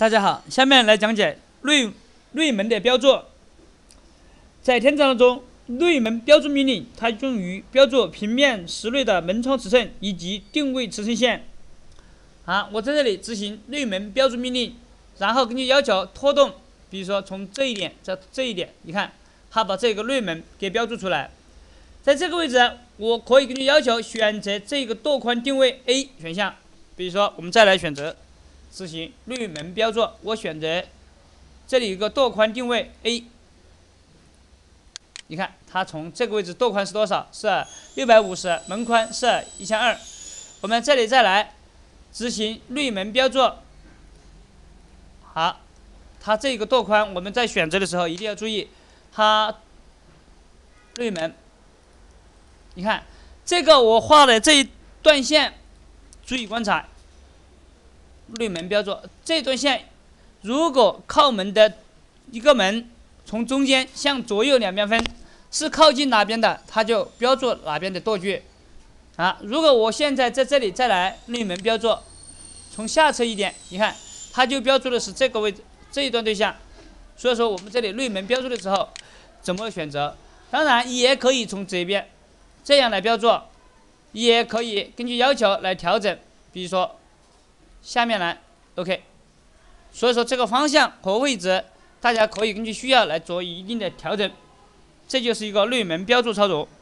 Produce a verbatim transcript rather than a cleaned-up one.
大家好，下面来讲解类类门的标注。在天窗中，类门标注命令它用于标注平面室内的门窗尺寸以及定位尺寸线。好，我在这里执行类门标注命令，然后根据要求拖动，比如说从这一点到这一点，你看它把这个类门给标注出来。在这个位置，我可以根据要求选择这个舵宽定位 A 选项。比如说，我们再来选择执行类门标注，我选择这里有个舵宽定位 A。你看，它从这个位置舵宽是多少？是六百五十，门宽是一千二。我们这里再来执行类门标注。好，它这个舵宽我们在选择的时候一定要注意，它类门。你看，这个我画的这一段线，注意观察。类门标注这段线，如果靠门的一个门从中间向左右两边分，是靠近哪边的，它就标注哪边的舵距。啊，如果我现在在这里再来类门标注，从下侧一点，你看，它就标注的是这个位置这一段对象。所以说我们这里类门标注的时候怎么选择？当然也可以从这边这样来标注，也可以根据要求来调整，比如说下面来 OK。 所以说这个方向和位置大家可以根据需要来做一定的调整，这就是一个类门标注操作。